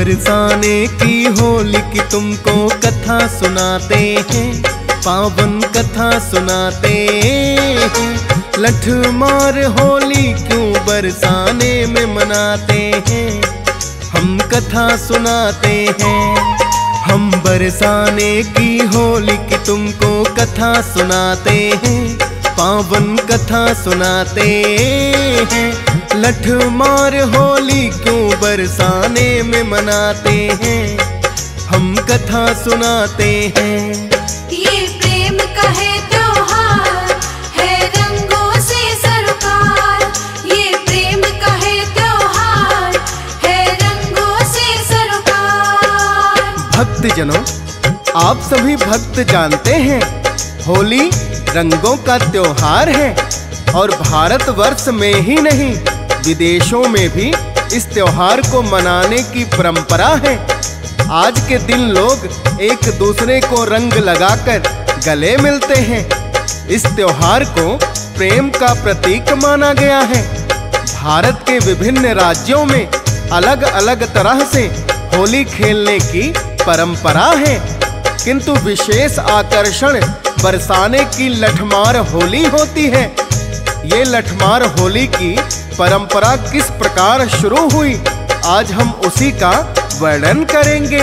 बरसाने की होली की तुमको कथा सुनाते हैं, पावन कथा सुनाते हैं। लठ मार होली क्यों बरसाने में मनाते हैं, हम कथा सुनाते हैं। हम बरसाने की होली की तुमको कथा सुनाते हैं, पावन कथा सुनाते हैं। लठ मार होली क्यों बरसाने में मनाते हैं, हम कथा सुनाते हैं। ये प्रेम का है त्योहार, है रंगों से सरोकार। ये प्रेम का है त्योहार, है रंगों से सरोकार। भक्तजनों, आप सभी भक्त जानते हैं होली रंगों का त्योहार है और भारतवर्ष में ही नहीं विदेशों में भी इस त्योहार को मनाने की परंपरा है। आज के दिन लोग एक दूसरे को रंग लगाकर गले मिलते हैं। इस त्योहार को प्रेम का प्रतीक माना गया है। भारत के विभिन्न राज्यों में अलग अलग तरह से होली खेलने की परंपरा है, किंतु विशेष आकर्षण बरसाने की लठमार होली होती है। ये लठमार होली की परंपरा किस प्रकार शुरू हुई, आज हम उसी का वर्णन करेंगे।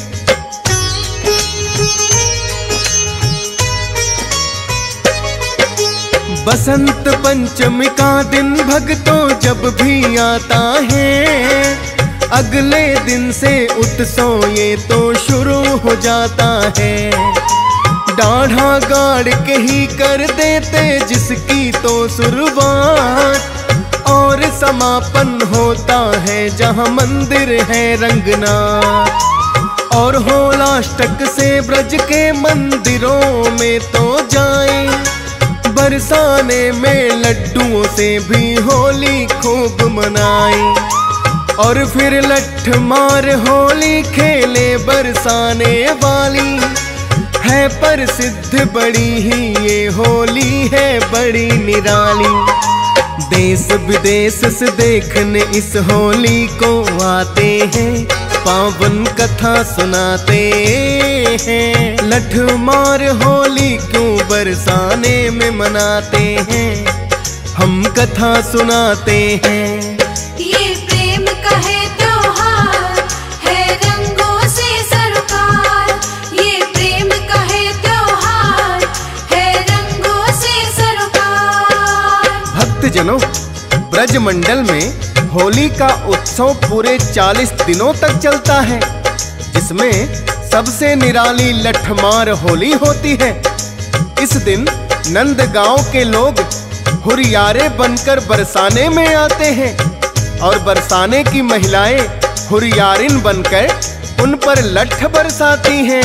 बसंत पंचमी का दिन भक्तों जब भी आता है, अगले दिन से उत्सव ये तो शुरू हो जाता है। डाढ़ा गाड़ के ही कर देते जिसकी तो शुरुआत, और समापन होता है जहाँ मंदिर है रंगनाथ। और होलाष्टक से ब्रज के मंदिरों में तो जाए, बरसाने में लड्डुओं से भी होली खूब मनाए। और फिर लठ मार होली खेले बरसाने वाली, है प्रसिद्ध बड़ी ही ये होली है बड़ी निराली। देश विदेश से देखने इस होली को आते हैं, पावन कथा सुनाते हैं। लठ मार होली क्यों बरसाने में मनाते हैं, हम कथा सुनाते हैं। ये प्रेम का है त्योहार, है रंगों से सरोकार। ये प्रेम का है त्योहार, है रंगों से सरोकार। भक्तजनों, ब्रज मंडल में होली का उत्सव पूरे 40 दिनों तक चलता है, जिसमें सबसे निराली लठमार होली होती है। इस दिन नंदगांव के लोग हुरियारे बनकर बरसाने में आते हैं और बरसाने की महिलाएं हुरियारिन बनकर उन पर लठ बरसाती हैं।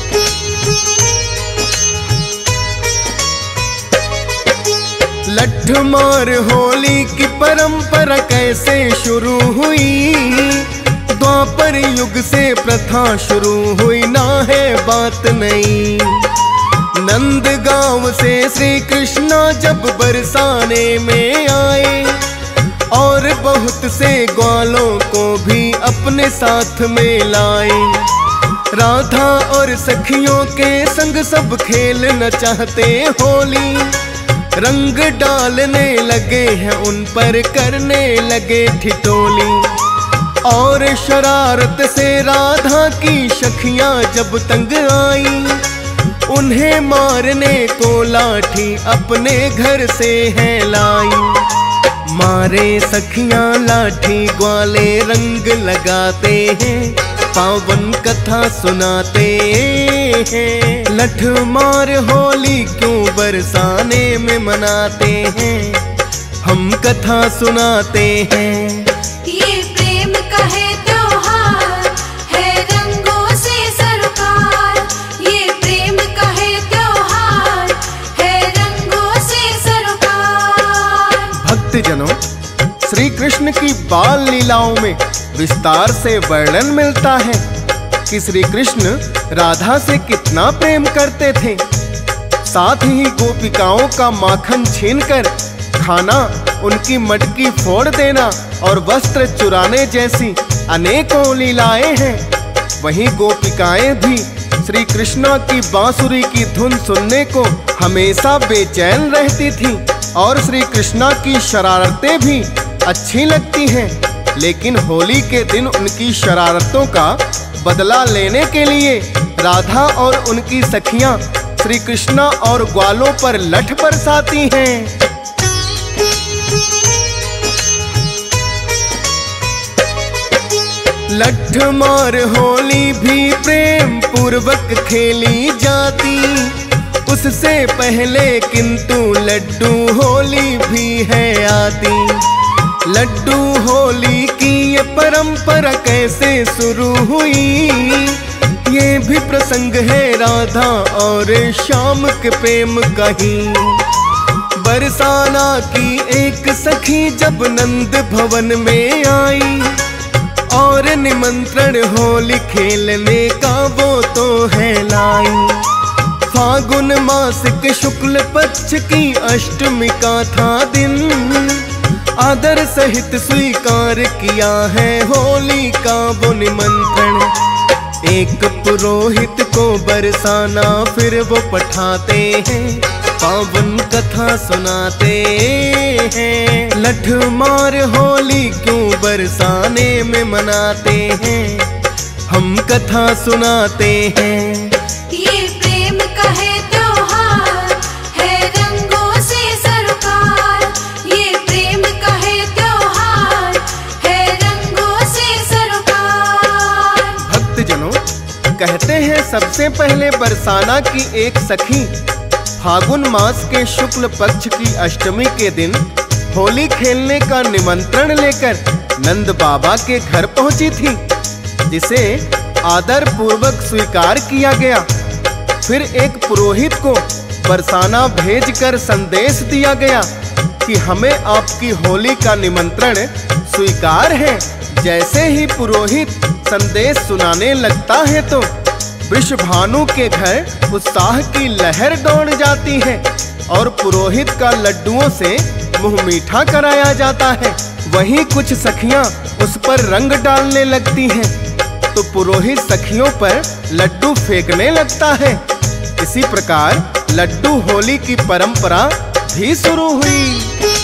लठ मार होली की परंपरा कैसे शुरू हुई, द्वापर युग से प्रथा शुरू हुई ना है बात नई। नंदगांव से श्री कृष्णा जब बरसाने में आए, और बहुत से ग्वालों को भी अपने साथ में लाए। राधा और सखियों के संग सब खेलना चाहते होली, रंग डालने लगे हैं उन पर करने लगे ठिठोली। और शरारत से राधा की सखियां जब तंग आई, उन्हें मारने को लाठी अपने घर से है लाई। मारे सखियां लाठी ग्वाले रंग लगाते हैं, पावन कथा सुनाते हैं। लठ मार होली क्यों बरसाने में मनाते हैं, हम कथा सुनाते हैं। ये प्रेम का है त्योहार, है रंगों से सरोकार। ये प्रेम का है त्योहार, है रंगों से सरोकार। भक्तजनों, श्री कृष्ण की बाल लीलाओं में विस्तार से वर्णन मिलता है कि श्री कृष्ण राधा से कितना प्रेम करते थे। साथ ही गोपिकाओं का माखन छीनकर खाना, उनकी मटकी फोड़ देना और वस्त्र चुराने जैसी अनेकों लीलाएं हैं। वहीं गोपिकाएं भी श्री कृष्णा की बांसुरी की धुन सुनने को हमेशा बेचैन रहती थीं और श्री कृष्णा की शरारतें भी अच्छी लगती हैं। लेकिन होली के दिन उनकी शरारतों का बदला लेने के लिए राधा और उनकी सखियां श्री कृष्णा और ग्वालों पर लठ बरसाती हैं। लठ मार होली भी प्रेम पूर्वक खेली जाती, उससे पहले किंतु लड्डू होली भी है आती। लड्डू होली की ये परंपरा कैसे शुरू हुई, ये भी प्रसंग है राधा और श्याम के प्रेम का ही। बरसाना की एक सखी जब नंद भवन में आई और निमंत्रण होली खेलने का वो तो है लाई। फागुन मास के शुक्ल पक्ष की अष्टमी का था दिन, आदर सहित स्वीकार किया है होली का वो निमंत्रण। एक पुरोहित को बरसाना फिर वो पठाते हैं, पावन कथा सुनाते हैं। लठ मार होली क्यों बरसाने में मनाते हैं, हम कथा सुनाते हैं। ये प्रेम का है त्योहार, है रंगों से सरोकार। ये प्रेम का है त्योहार, है रंगों से सरोकार। भक्तजनों, कहते हैं सबसे पहले बरसाना की एक सखी फागुन मास के शुक्ल पक्ष की अष्टमी के दिन होली खेलने का निमंत्रण लेकर नंद बाबा के घर पहुंची थी, जिसे आदर पूर्वक स्वीकार किया गया। फिर एक पुरोहित को बरसाना भेजकर संदेश दिया गया कि हमें आपकी होली का निमंत्रण स्वीकार है। जैसे ही पुरोहित संदेश सुनाने लगता है तो वृषभानु के घर उत्साह की लहर दौड़ जाती है और पुरोहित का लड्डुओं से मुंह मीठा कराया जाता है। वहीं कुछ सखियां उस पर रंग डालने लगती हैं तो पुरोहित सखियों पर लड्डू फेंकने लगता है। इसी प्रकार लड्डू होली की परंपरा भी शुरू हुई।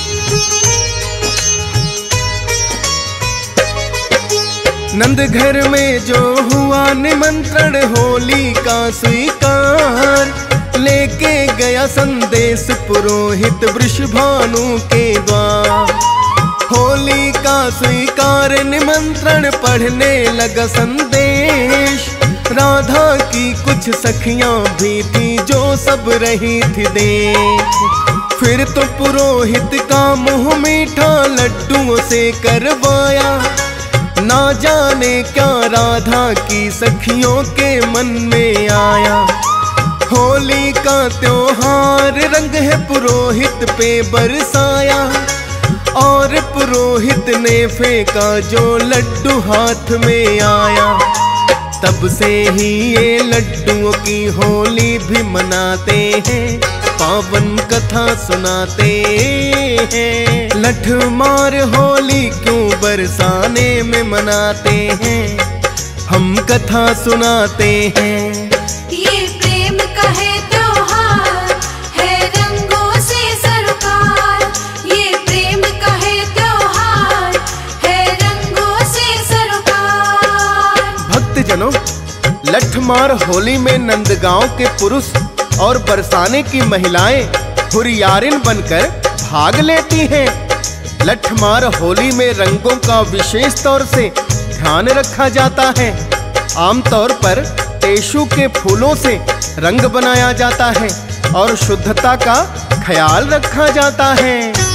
नंद घर में जो हुआ निमंत्रण होली का स्वीकार, लेके गया संदेश पुरोहित वृषभानु के द्वार। होली का स्वीकार निमंत्रण पढ़ने लगा संदेश, राधा की कुछ सखियां भी थी जो सब रही थी देख। फिर तो पुरोहित का मुंह मीठा लड्डुओं से करवाया, ना जाने क्या राधा की सखियों के मन में आया। होली का त्योहार रंग है पुरोहित पे बरसाया, और पुरोहित ने फेंका जो लड्डू हाथ में आया। तब से ही ये लड्डुओं की होली भी मनाते हैं, पावन कथा सुनाते हैं। लठ मार होली क्यों बरसाने में मनाते हैं, हम कथा सुनाते हैं। ये प्रेम का है त्योहार, है रंगों से सरोकार। ये प्रेम का है त्योहार, है रंगों से सरोकार। भक्तजनों, लठमार होली में नंदगांव के पुरुष और बरसाने की महिलाएं हुरियारिन बनकर भाग लेती हैं। लठमार होली में रंगों का विशेष तौर से ध्यान रखा जाता है। आमतौर पर टेशु के फूलों से रंग बनाया जाता है और शुद्धता का ख्याल रखा जाता है।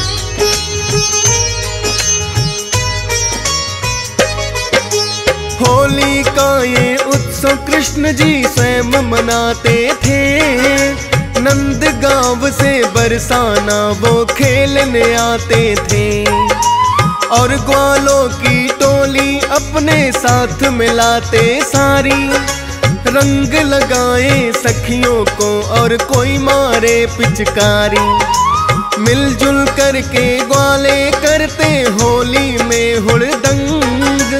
होली का ये उत्सव कृष्ण जी स्वयं मनाते थे। नंदगांव से बरसाना वो खेलने आते थे, और ग्वालों की टोली अपने साथ मिलाते सारी। रंग लगाए सखियों को और कोई मारे पिचकारी। मिलजुल करके ग्वाले करते होली में हुड़दंग।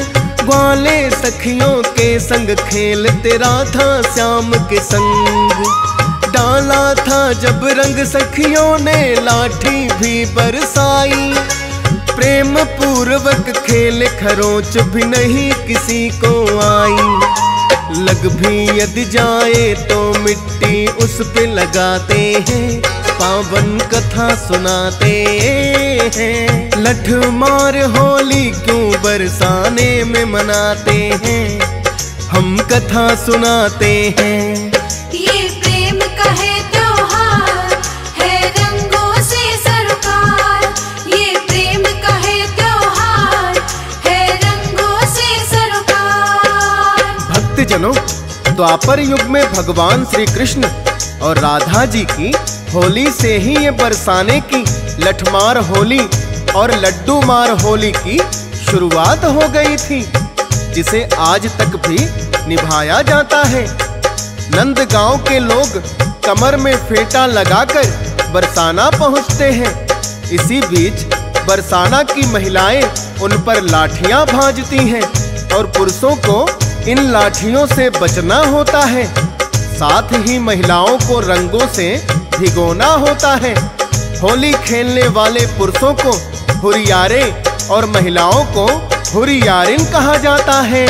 ग्वाले सखियों के संग खेलते राधा श्याम के संग। डाला था जब रंग सखियों ने लाठी भी बरसाई। प्रेम पूर्वक खेल खरोच भी नहीं किसी को आई। लग भी यदि जाए तो मिट्टी उस पे लगाते हैं, पावन कथा सुनाते हैं। लठ मार होली क्यों बरसाने में मनाते हैं, हम कथा सुनाते हैं। ये प्रेम कहे त्योहार है रंगों से सरोकार। ये प्रेम कहे त्योहार है रंगों से सरोकार। भक्तजनों, द्वापर युग में भगवान श्री कृष्ण और राधा जी की होली से ही ये बरसाने की लठमार होली और लड्डू मार होली की शुरुआत हो गई थी, जिसे आज तक भी निभाया जाता है। नंदगांव के लोग कमर में फेंटा लगाकर बरसाना पहुंचते हैं। इसी बीच बरसाना की महिलाएं उन पर लाठियां भांजती हैं और पुरुषों को इन लाठियों से बचना होता है। साथ ही महिलाओं को रंगों से भिगोना होता है। होली खेलने वाले पुरुषों को हुरियारे और महिलाओं को हुरियारिन कहा जाता है।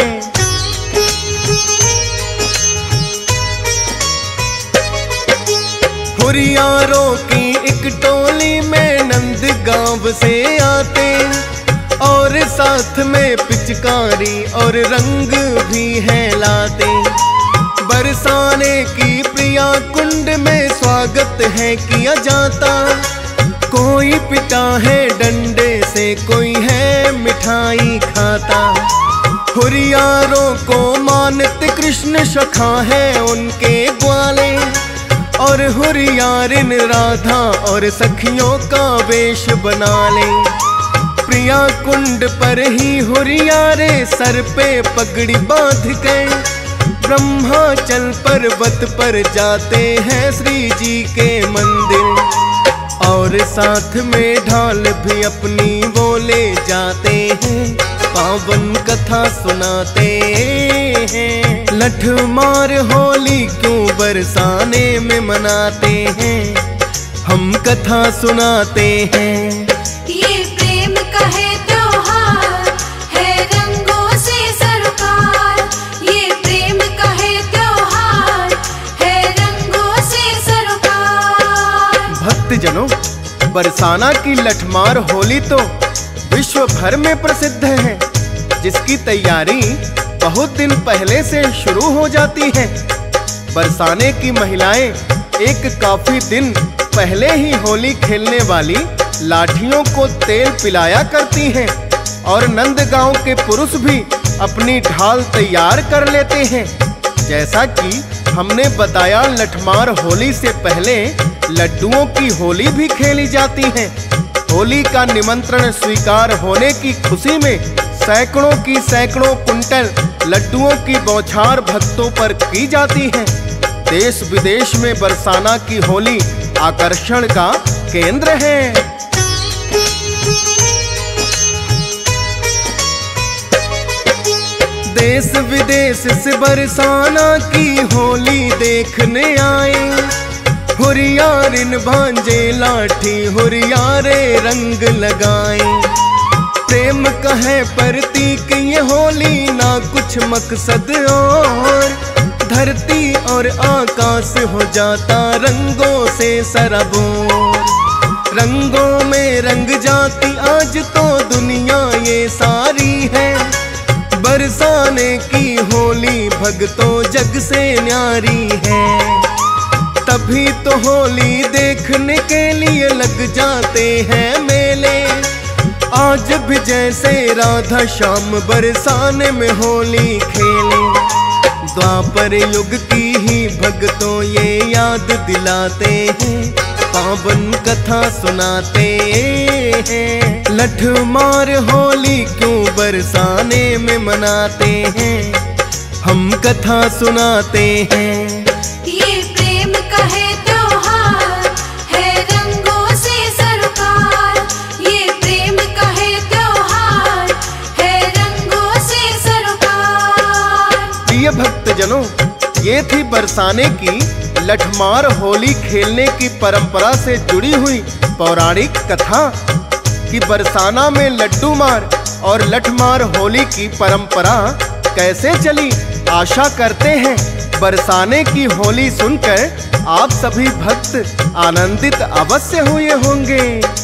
हुरियारों की एक टोली में नंदगांव से आते और साथ में पिचकारी और रंग भी है लाते। बरसाने की प्रिया कुंड में स्वागत है किया जाता। कोई पिता है डंडे से, कोई है मिठाई खाता। हुरियारों को मानते कृष्ण सखा है उनके ग्वाले, और हुरियारिन राधा और सखियों का वेश बना ले। प्रिया कुंड पर ही हुरियारे सर पे पगड़ी बांध के ब्रह्माचल पर्वत पर जाते हैं श्री जी के मंदिर। और साथ में ढाल भी अपनी वो ले जाते हैं, पावन कथा सुनाते हैं। लठ मार होली क्यों बरसाने में मनाते हैं, हम कथा सुनाते हैं। ये प्रेम कहे त्योहार है रंगों से सरोकार। ये प्रेम कहे त्योहार है रंगों से सरोकार। भक्तजनों, बरसाना की लठमार होली तो विश्व भर में प्रसिद्ध है, जिसकी तैयारी बहुत दिन पहले से शुरू हो जाती है। बरसाने की महिलाएं एक काफी दिन पहले ही होली खेलने वाली लाठियों को तेल पिलाया करती हैं, और नंदगांव के पुरुष भी अपनी ढाल तैयार कर लेते हैं। जैसा कि हमने बताया, लठमार होली से पहले लड्डुओं की होली भी खेली जाती है। होली का निमंत्रण स्वीकार होने की खुशी में सैकड़ों कुंटल लड्डुओं की बौछार भक्तों पर की जाती है। देश विदेश में बरसाना की होली आकर्षण का केंद्र है। देश विदेश से बरसाना की होली देखने आए। हुरियारिन भांजे लाठी, हुरियारे रंग लगाए। प्रेम कहे प्रतीक ये होली, ना कुछ मकसद और। धरती और आकाश हो जाता रंगों से सराबोर। रंगों में रंग जाती आज तो दुनिया ये सारी है। बरसाने की होली भक्तों जग से न्यारी है। तभी तो होली देखने के लिए लग जाते हैं मेले। आज भी जैसे राधा श्याम बरसाने में होली खेले। द्वापर युग की ही भक्तों ये याद दिलाते हैं, पावन कथा सुनाते हैं। लठ मार होली क्यों बरसाने में मनाते हैं, हम कथा सुनाते हैं। ये प्रेम कहे त्योहार है रंगों से सरोकार। ये प्रेम कहे त्योहार है रंगों से सरोकार। गुरुजनों, ये थी बरसाने की लठमार होली खेलने की परंपरा से जुड़ी हुई पौराणिक कथा कि बरसाना में लड्डू मार और लठमार होली की परंपरा कैसे चली। आशा करते हैं बरसाने की होली सुनकर आप सभी भक्त आनंदित अवश्य हुए होंगे।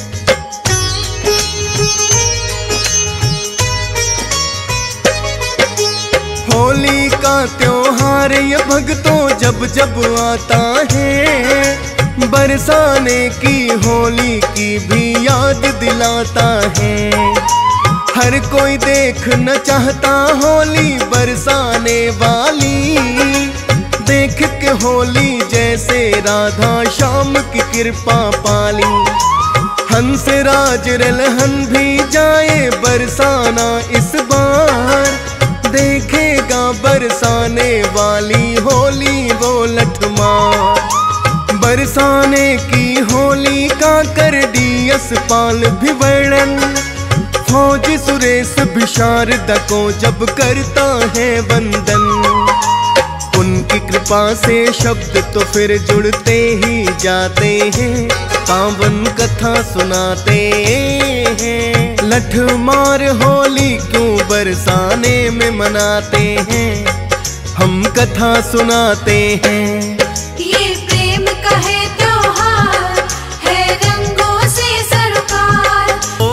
होली का त्योहार ये भक्तों जब जब आता है, बरसाने की होली की भी याद दिलाता है। हर कोई देखना चाहता होली बरसाने वाली, देख के होली जैसे राधा श्याम की कृपा पाली। हंस राज रलहन भी जाए बरसाना इस बार, देखेगा बरसाने वाली होली वो लठमार। बरसाने की होली का कर दियस पाल भी वर्णन, फौज सुरेश भी शारदा को जब करता है वंदन। उनकी कृपा से शब्द तो फिर जुड़ते ही जाते हैं, पावन कथा सुनाते हैं। लठमार होली क्यों बरसाने में मनाते हैं, हम कथा सुनाते हैं। ये प्रेम का है त्योहार, है रंगों से सरोकार। ओ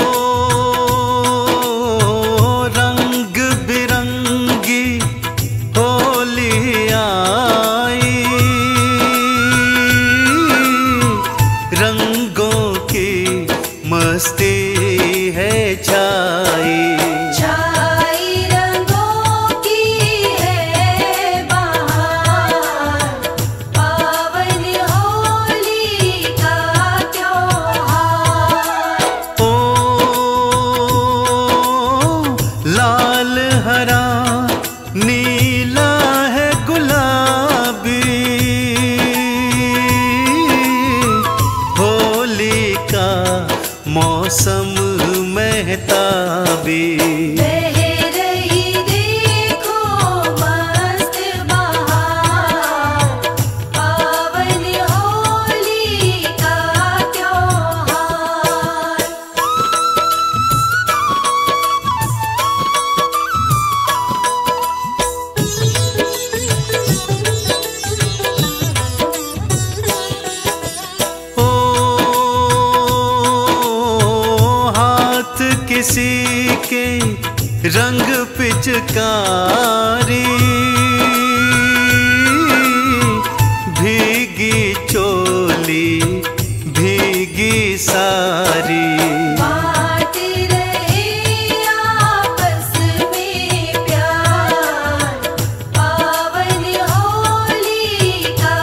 रंग बिरंगी होली आई, रंगों की मस्ती है छाई। छाई रंगों की है बहार, पावन होली का त्योहार। ओ लाल हरा नीला है गुलाबी, होली का मौसम महताबी। बह रही देखो मस्त बहार, पावन होली का त्योहार। 'किसी के रंग पिचकारी, भीगी चोली भीगी सारी। बांट रहे आपस में प्यार, पावन होली का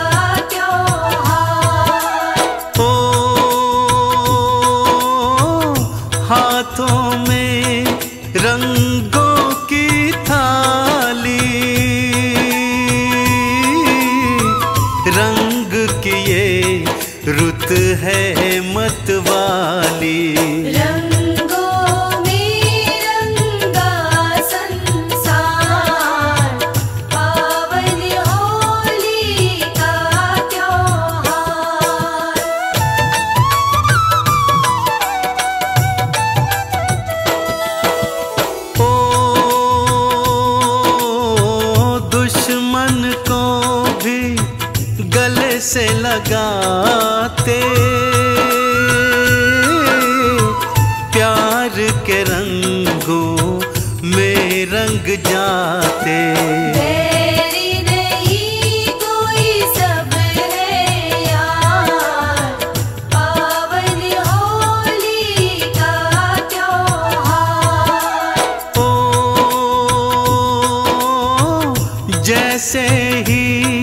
त्योहार। ओ हाथों में रंगों की थाली, रंग की ये रुत है मतवाली। रंगों में रंगा संसार, पावन होली का त्योहार। ओ दुश्मन को भी गले से लगाते, प्यार के रंगों में रंग जाते। बैरी नहीं कोई सब है यार, पावन होली का त्योहार। ओ जैसे ही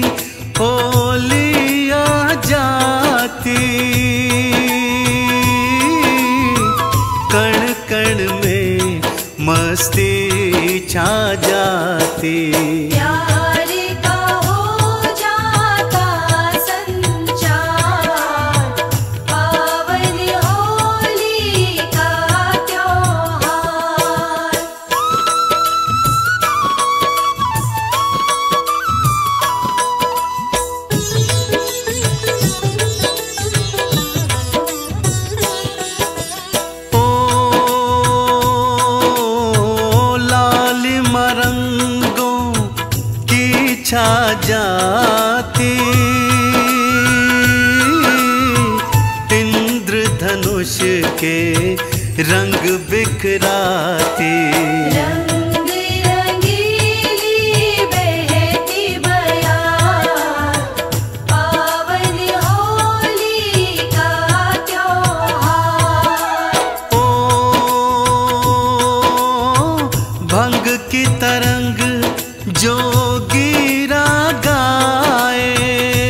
होली आ जाती, कण कण में मस्ती छा जाती। प्यार का हो जाता संचार, पावन होली का त्योहार। रंग बिखराती। रंग रंगीली बहती बयार, पावन होली का त्योहार। ओ भंग की तरंग जो गिरा गाए,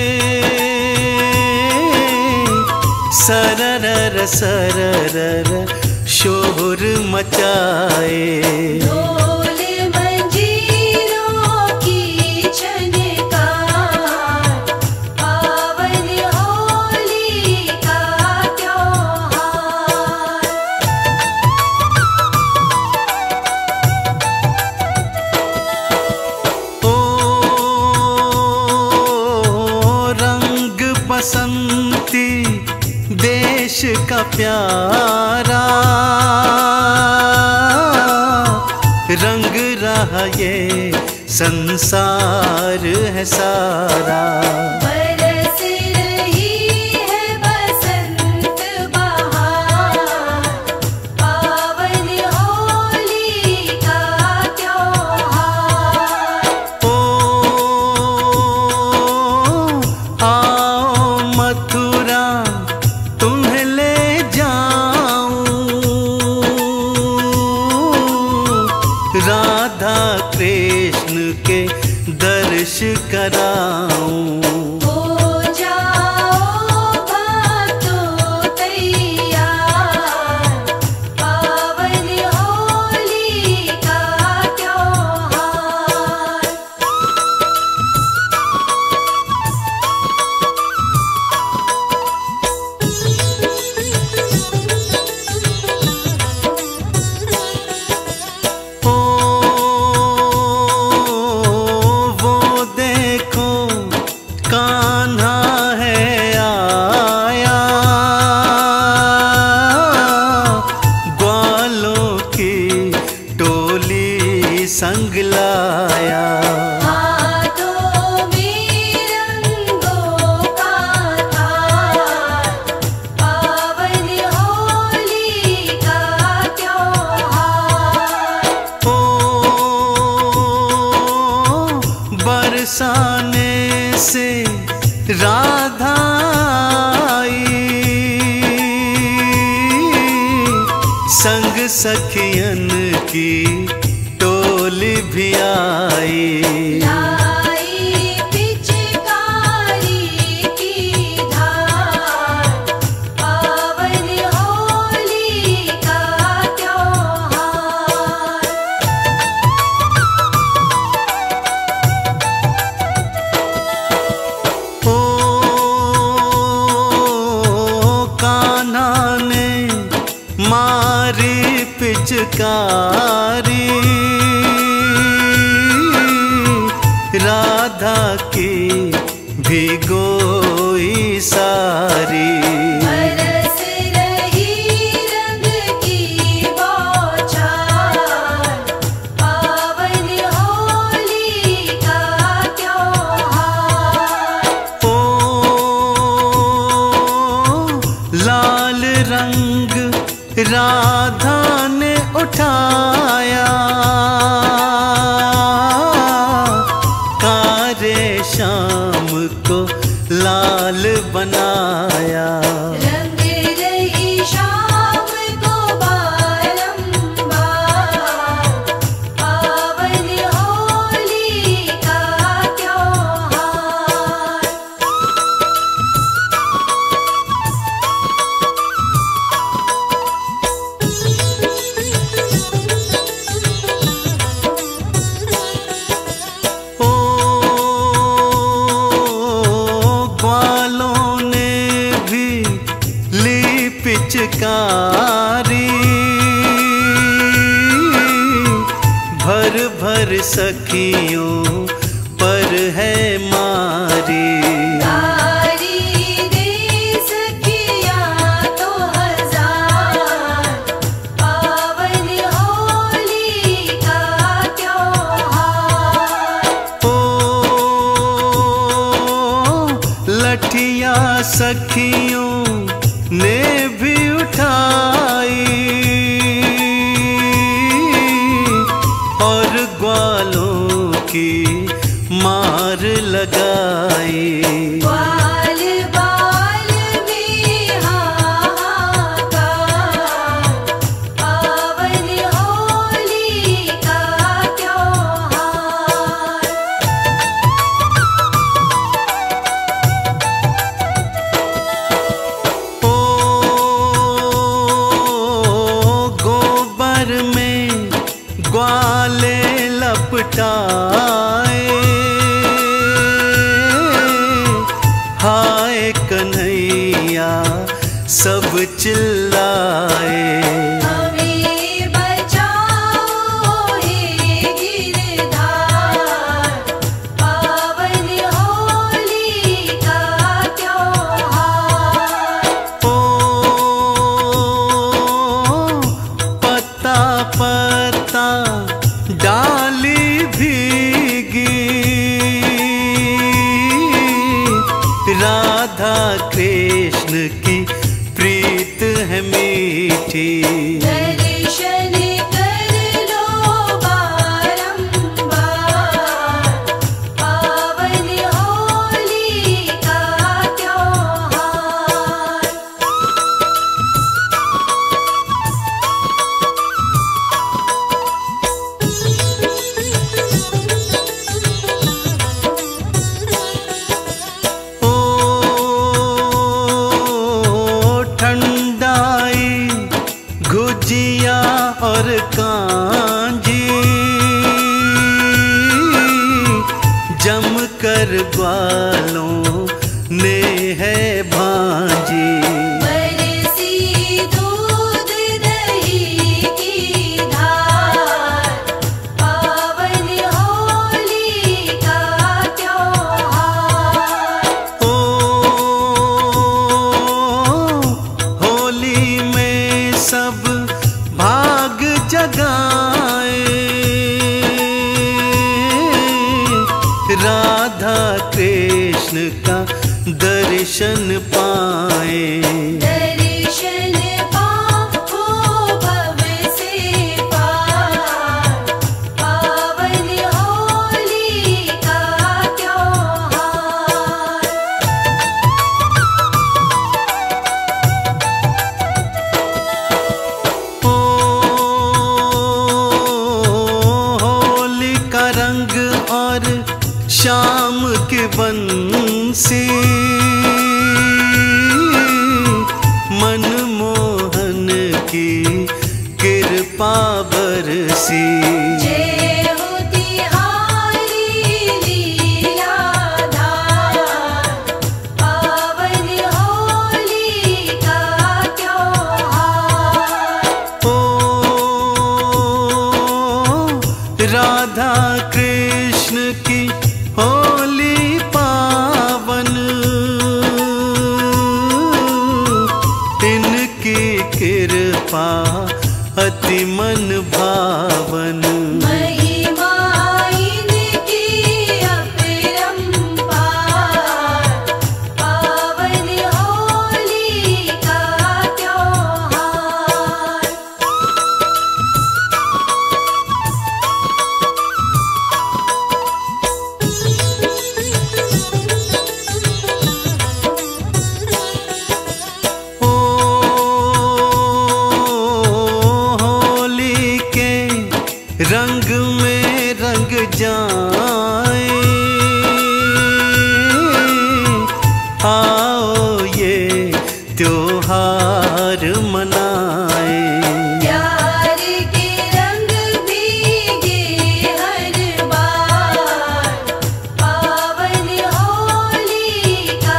सरर सरर शोर मचाए। ढोल मंजीरों की झनकार, पावन होली का त्योहार। ओ रंग बसंती देश का प्यारा, रंग रहा ये संसार है सारा। बरस रही है बसंत बहार, पावन होली का त्योहार। ओ आओ मथुरा तुम्हें ले जाऊं, राधा कृष्ण के दर्श कराऊं। हो जाओ भक्तों तैयार, पावन होली का त्योहार। ओ वो देखो कान्हा है आया, ग्वालों की टोली संग लाया। हाथों में रंगों का तार, पावन होली का त्योहार। ओ बरसाने से राधा आई, संग सखियन की टोली भी आई। लाई पिचकारी की धार, पावन होली का त्योहार। ओ कान्हा ने मारी पिचकारी, राधा की भिगोई सारी। बरस रही रंग की बौछार, पावन होली का त्योहार। ओ लाल रंग राधा ने उठाया, कारे श्याम को लाल बनाया। रंग रही शाम को बारंबार, पावन होली का त्योहार। ओ ग्वालों ने भी ली पिचकारी, भर भर सखियों पर है मारी। तारी दे सखियाँ तो हजार, पावन होली का त्योहार। ओ लठिया सखियों ने भी उठाई, दर्शन कर लो बारंबार, पावन होली का त्योहार। ओ ठंडाई गुजिया और कांजी, जम कर ग्वालों ने है भांजी। बरसी दूध दही की धार, पावन होली का त्योहार। ओ होली में सब भाग जगाए, राधा कृष्ण का दर्शन पाए। दर्शन पाओ भव से पार, पावन होली का त्योहार। ओ होली का रंग और शाम की बंसी, मनमोहन की कृपा बरसी। जय हो तिहारी लीलाधार, पावन होली का त्योहार। ओ राधा कृष्ण की होली पावन, इनकी कृपा अति मन भावन। महिमा इनकी अपरंपार, पावन होली का त्योहार। ओ होली के रंग में रंग जाए, आओ ये त्योहार मनाए। प्यार के रंग भीगे हर बार, पावन होली का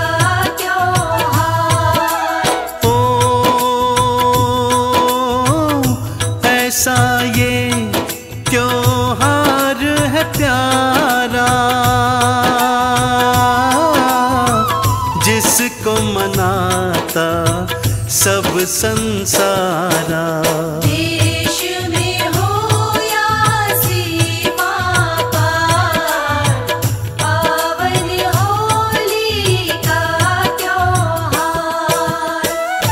त्योहार। ओ ऐसा ये त्योहार है प्यारा, जिसको मनाता सब संसारा। देश में हो या सीमा पार, पावन होली का त्योहार।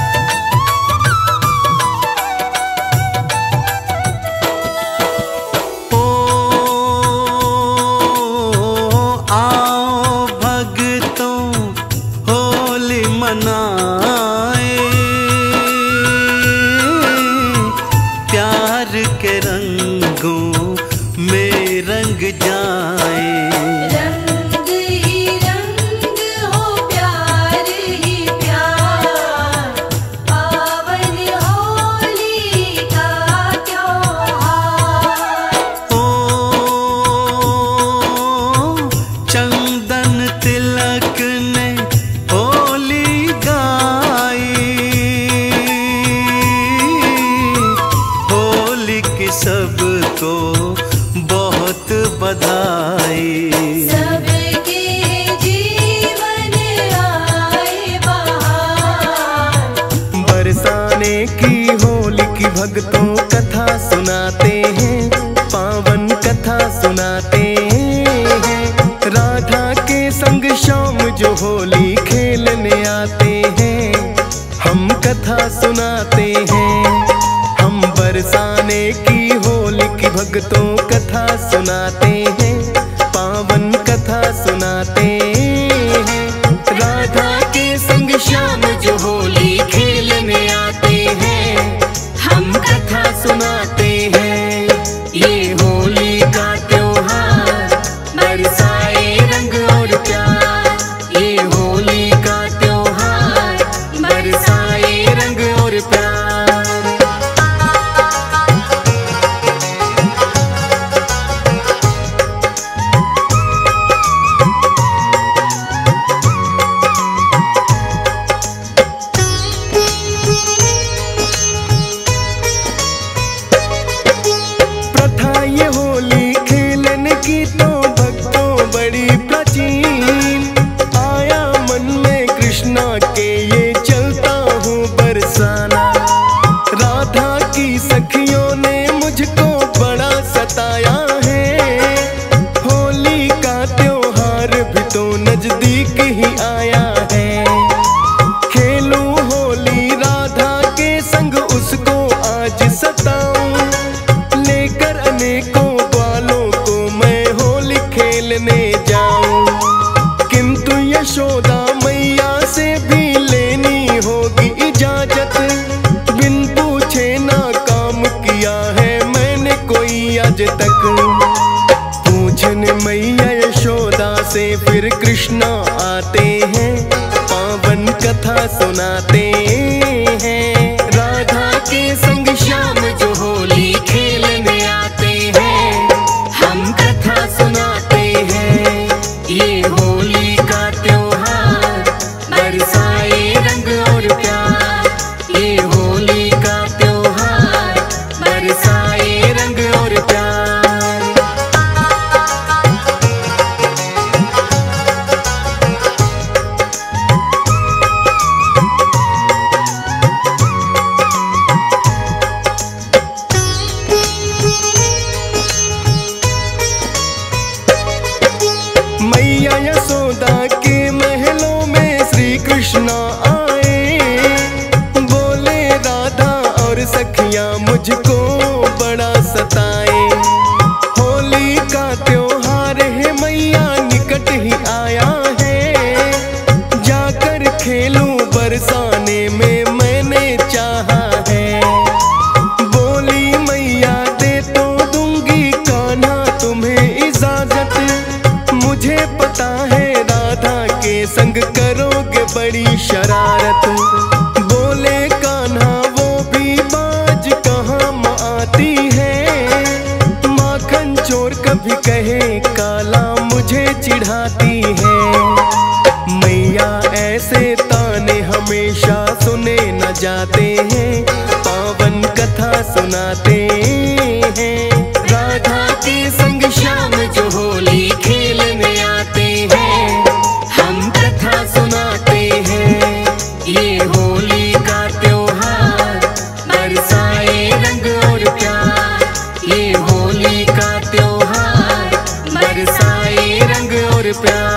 ओ आओ भक्तों होली मनाए, प्यार के रंगों में रंग जाए। रंग ही रंग हो प्यार ही प्यार, पावन होली का त्योहार। ओ चंदन तिलक ने होली गाई, होली की सबको बहुत बधाई। सबके जीवन आए बहार, बरसाने की होली की भक्तों कथा सुनाते हैं, पावन कथा सुनाते हैं। राधा के संग शाम जो होली खेलने आते हैं, हम कथा सुनाते हैं, हम खेलने की होली की भक्तों कथा सुनाते हैं, पावन कथा सुनाते हैं। राधा के संग श्याम जो होली खेलने आते हैं, हम कथा सुनाते हैं। ये होली का त्योहार बरसाए रंग और प्यार, ये होली का त्योहार बरसाए रंग और प्यार। ये होली खेलने की तो भक्तों बड़ी प्राचीन, आया मन में कृष्णा के ये चलता हूँ बरसाना। राधा की सखियों ने मुझको बड़ा सताया है, होली का त्योहार भी तो नजदीक ही आया है। खेलूं होली राधा के संग उसको आज सताऊं, लेकर अनेकों ग्वालों को मैं होली खेलने जाऊं। किंतु यशोदा मैया से भी लेनी होगी इजाजत, बिन पूछे ना काम किया है मैंने कोई आज तक। पूछने मैया यशोदा से फिर कृष्णा आते हैं, पावन कथा सुनाते हैं। राधा के संग श्याम जो होली खेलने आते हैं, हम कथा सुनाते हैं। ये होली का त्योहार बरसाए रंग और प्यार, ये होली का त्योहार बरसाए रंग और प्यार। मैया यशोदा के महलों में श्री कृष्णा आए, बोले राधा और सखियां मुझको बड़ा सताए। होली का त्योहार है मैया निकट ही आया है, जाकर खेलूं बरसाने में मैंने चाहा है। बोली मैया दे तो दूंगी कान्हा तुम्हें इजाजत, मुझे पता है राधा के संग करोगे बड़ी शरारत। बोले कान्हा वो भी बाज कहाँ आती है, माखन चोर कभी कहे काला मुझे चिढ़ाती है। मैया ऐसे ताने हमेशा सुने न जाते हैं, पावन कथा सुनाते हैं। राधा के संग श्याम जो होली खेलने आते हैं, हम कथा सुनाते हैं। ये होली का त्योहार बरसाए रंग और प्यार, ये होली का त्योहार बरसाए रंग और प्यार।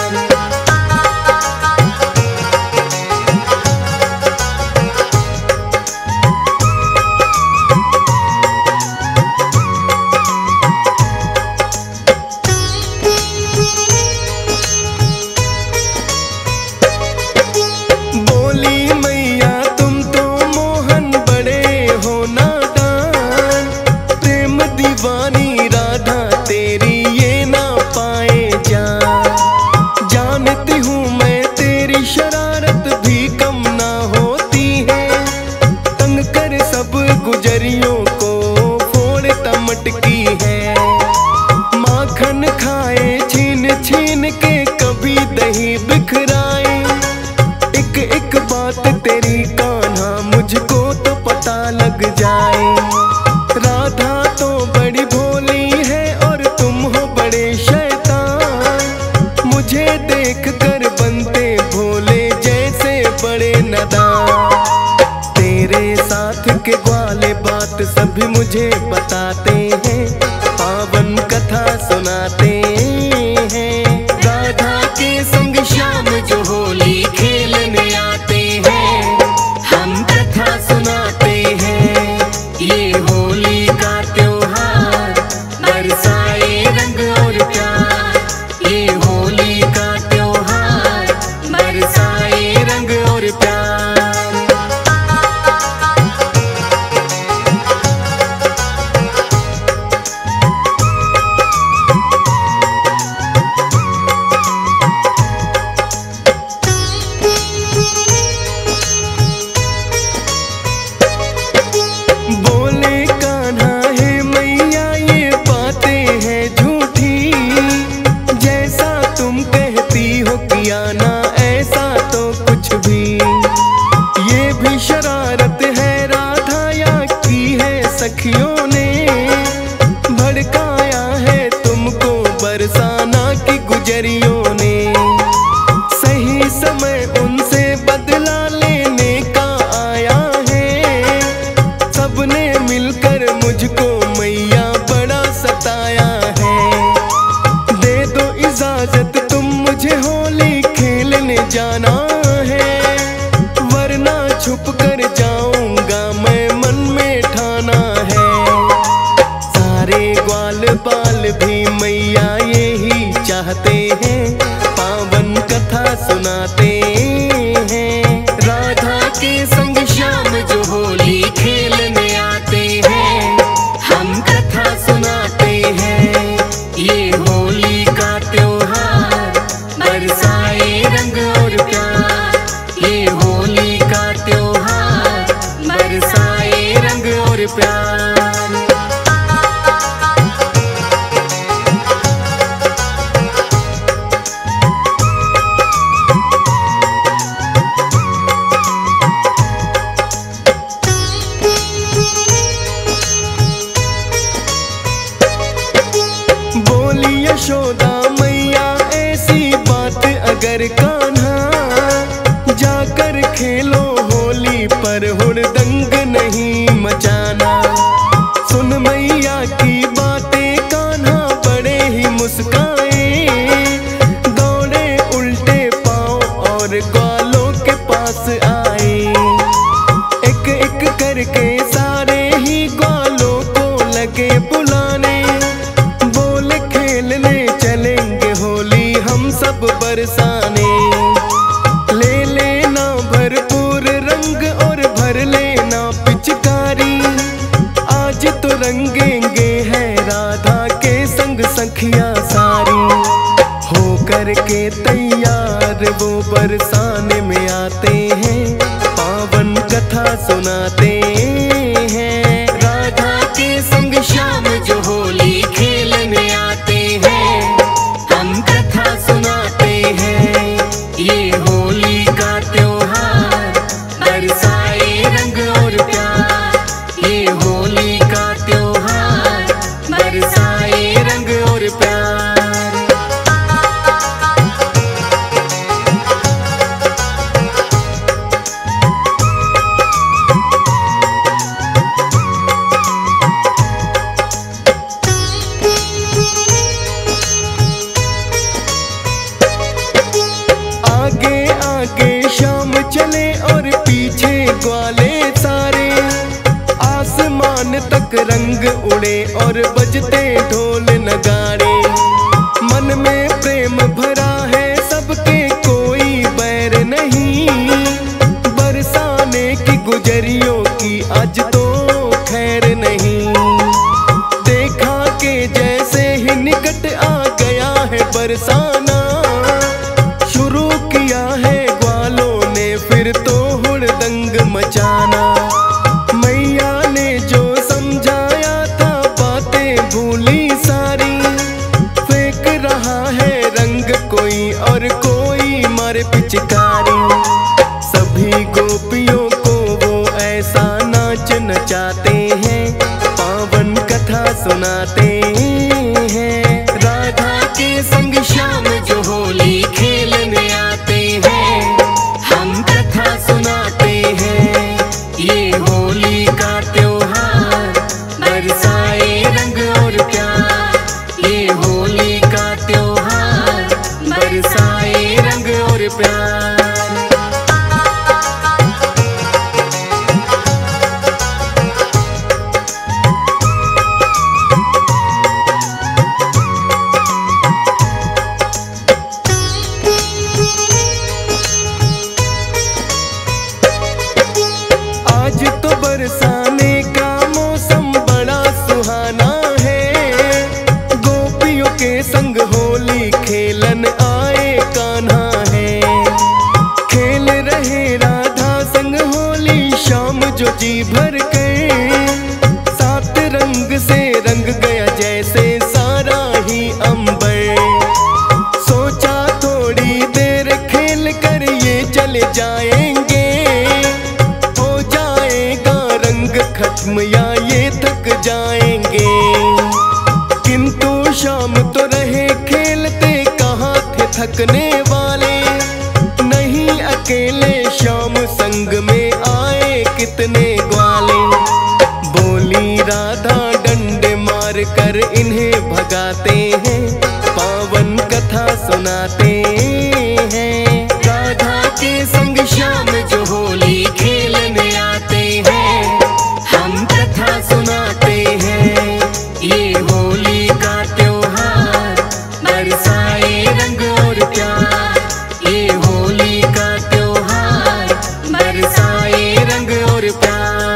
बोली मैया तुम तो मोहन बड़े हो नादान, प्रेम दीवानी राधा तेरी ये ना पाए जान। जानती हूँ मैं तेरी शरारत भी कम ना होती है, तंग कर सब गुजरियों को फोड़ तमटकी है। माखन खाए छीन छीन के कभी दही बिखराए, एक एक बात तेरी कान्हा मुझको तो पता लग जाए। राधा तो बड़ी भोली है और तुम हो बड़े शैतान, मुझे देख कर बनते भोले जैसे बड़े नादान। तेरे साथ के ग्वाले बात सभी मुझे बताते हैं, पावन कथा सुनाते हैं। राधा के संग श्याम जो होली खेलने आते हैं, हम कथा सुनाते हैं। ये होली सखियों ने भड़काया है तुमको बरसाना की गुजरियों ने। सही समय उनसे बदला लेने का आया है, सबने मिलकर मुझको मैया बड़ा सताया है। दे दो इजाजत तुम मुझे होली खेलने जाना है, वरना छुप कर जाऊंगा मैं मन में ठाना है। सारे ग्वाल बाल भी मैया यही चाहते हैं, पावन कथा सुनाते हैं। राधा के संग श्याम जो होली खेलने आते हैं, हम कथा सुनाते हैं। ये होली का त्योहार बरसाए रंग और प्यार, ये होली का त्योहार बरसाए रंग और प्यार। बोली यशोदा मैया ऐसी बात अगर कान्हा, जाकर खेलो होली पर हुड़दंग नहीं मचाना। सुन मैया की बातें कान्हा बड़े ही मुस्काए, दौड़े उल्टे पाँव और ग्वालों के पास आए। एक एक करके सारे ही ग्वालों को लगे बुलाने, बोले खेलने चलेंगे होली हम सब बरसाने। ले लेना भरपूर रंग और भर लेना पिचकारी, आज तो रंगेंगे है राधा के संग सखियां सारी। हो करके तैयार वो बरसाने में आते हैं, पावन कथा सुनाते हैं। राधा के संग श्याम जो होली खेलने आते हैं, हम कथा सुनाते हैं। ये होली का त्योहार बरसाए रंग और प्यार, ये होली का त्योहार बरसाए रंग और प्यार। आगे आगे शाम चले और पीछे ग्वाले सारे, आसमान तक रंग उड़े और बजते ढोल नगाड़े। मन में प्रेम भरा है सबके कोई बैर नहीं, बरसाने की गुजरियों की आज तो खैर नहीं। देखा के जैसे ही निकट आ गया है बरसाना, शुरू किया है ग्वालों ने फिर तो हुड़दंग मचाना। मैया ने जो समझाया था बातें भूली सारी, फेंक रहा है रंग कोई और कोई मारे पिचकारी। सभी गोपियों को वो ऐसा नाच नचाते हैं, पावन कथा सुनाते हैं। राधा के संग श्याम जो होली खेलने आते हैं, हम कथा सुनाते हैं। ये होली का त्योहार बरसाए रंग और प्यार, ये होली का त्योहार बरसाए रंग और प्यार। ये थक जाएंगे। किंतु शाम तो रहे खेलते, कहाँ थे थकने वाले। नहीं अकेले शाम संग में आए कितने ग्वाले। बोली राधा डंडे मार कर इन्हें भगाते हैं, पावन कथा सुनाते हैं। राधा के संग श्याम जो होली खेलने आते हैं, हम कथा सुनाते हैं। ये होली का त्योहार बरसाए रंग और प्यार। ये होली का त्योहार बरसाए रंग और प्यार।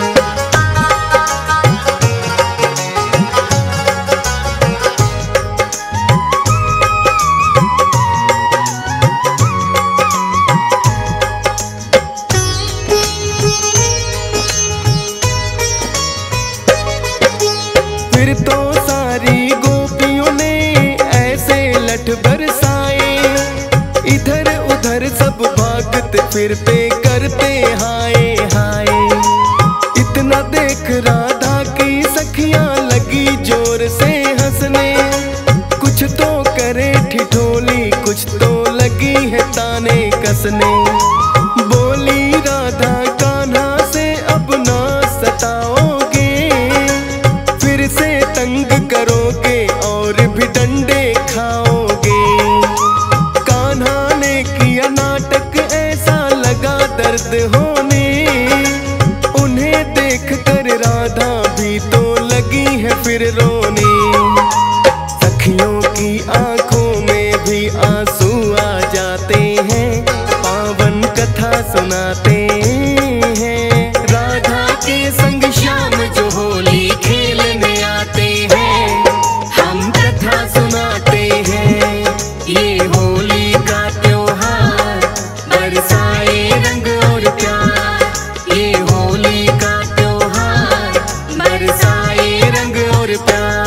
फिर तो सारी गोपियों ने ऐसे लठ बरसाए, इधर उधर सब भागते फिरते करते हाय हाय। इतना देख राधा की सखियां लगी जोर से हंसने। कुछ तो करे ठिठोली, कुछ तो लगी है ताने कसने। बोली राधा कान्हा से अब ना सताओगे, फिर से तंग करोगे और भी डंडे खाओगे। कान्हा ने किया नाटक, ऐसा लगा दर्द होने। उन्हें देख कर राधा भी तो लगी है फिर रोने। सखियों की आंखों में भी आंसू आ जाते हैं, पावन कथा सुनाते हैं। राधा के संग श्याम जो होली खेलने आते हैं, हम कथा सुनाते हैं। ये होली का त्योहार बरसाए रंग और प्यार। ये होली का त्योहार बरसाए रंग और प्यार।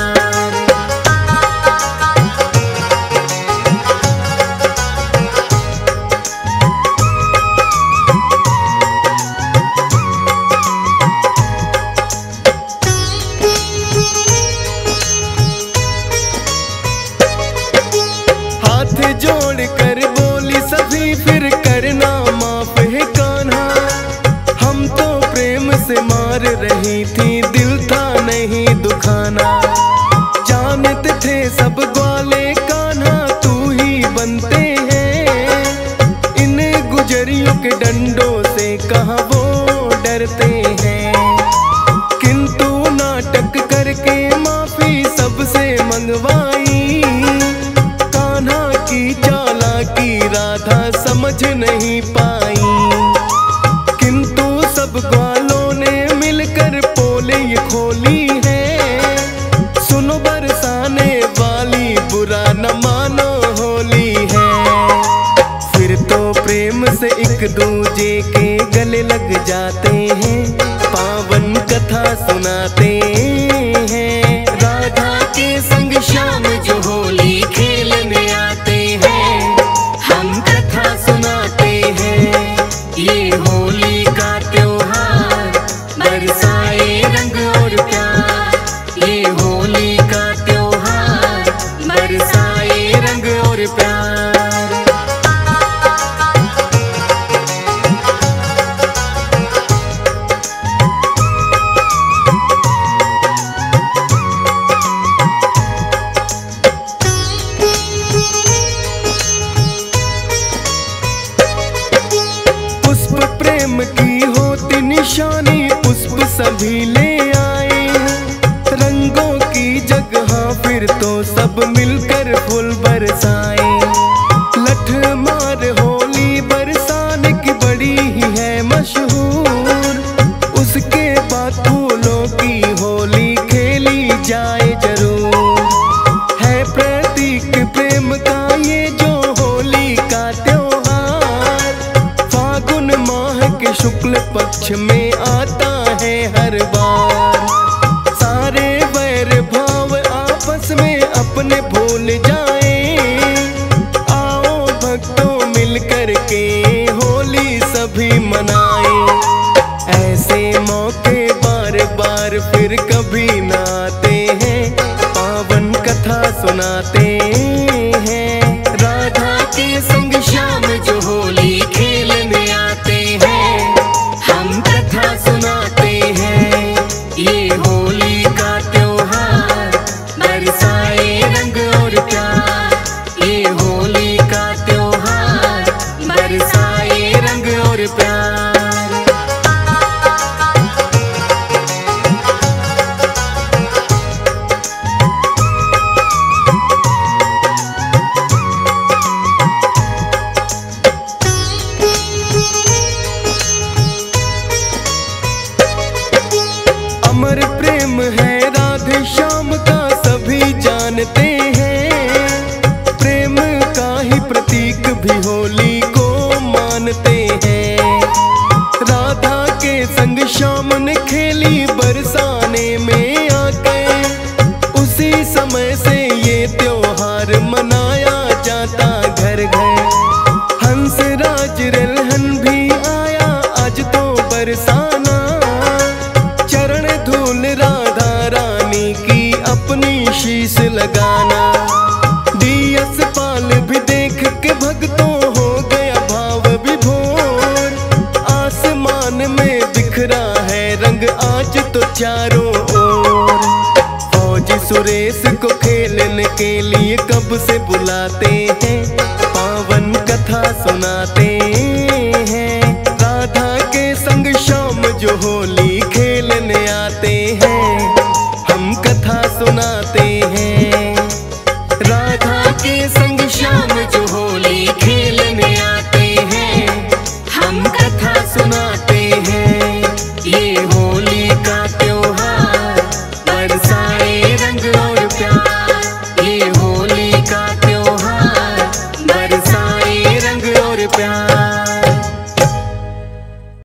हाथ जोड़ कर बोली सभी, फिर करना माफ है कान्हा। हम तो प्रेम से मार रही थी, दिल था नहीं दुखाना। जानते थे सब ग्वाले कान्हा तू ही बनते हैं। इन गुजरियों के डंडों से कहाँ वो डरते हैं। किंतु नाटक करके माफी सबसे मंगवाई। कान्हा की चालाकी राधा समझ नहीं पाई। किंतु सब ग्वालों ने मिलकर पोले ये खोली है। सुनो बरसाने वाली, बुरा न मानो होली है। फिर तो प्रेम से एक दूजे के गले लग जाते हैं, पावन कथा सुनाते हैं। राधा के संग श्याम जो होली खेलने आते हैं, हम कथा सुनाते हैं। ये होली का त्योहार बरसाए रंग और प्यार। ये होली का त्योहार बरसाए रंग और प्यार। पुष्प प्रेम की होती निशानी, पुष्प सभी ले आए। रंगों की जगह फिर तो सब मिलकर फूल बरसाए। लठ मार होली बरसाने की बड़ी ही है मशहूर। उसके बाद फूलों की होली खेली जाए जरूर। है प्रतीक प्रेम का ये जो होली का त्योहार। फागुन माह के शुक्ल पक्ष में आता है हर बार। सारे वैर भाव आपस में अपने भूल जाएं। आओ भक्तों मिलकर के होली सभी मनाएं। ऐसे मौके बार बार फिर कभी ना आते हैं, पावन कथा सुनाते हैं। राधा के संग श्याम जो होली खेलने आते हैं, हम कथा सुनाते हैं। ये होली का त्योहार बरसाए रंग और प्यार, ये होली का त्योहार बरसाए रंग और प्यार। अमर प्रेम है राधे श्याम का सभी जानते हैं, प्रेम का ही प्रतीक भी होली को मानते हैं। राधा के संग श्याम ने खेली बरसाने में आके, उसी समय से ये त्योहार मनाया जाता घर घर। हंस राज रेलहन भी आया आज तो बरसाना, चरण धूल राधा रानी की अपनी शीश लगाना। डीएस पाल भी देख के भक्तों हो गया भाव विभोर, आसमान में बिखरा है रंग आज तो चारों ओर। फौजी सुरेश को खेलने के लिए कब से बुलाते हैं, पावन कथा सुनाते हैं। राधा के संग श्याम जो होली खेलने आते हैं, हम कथा सुनाते हैं। राधा के संग श्याम जो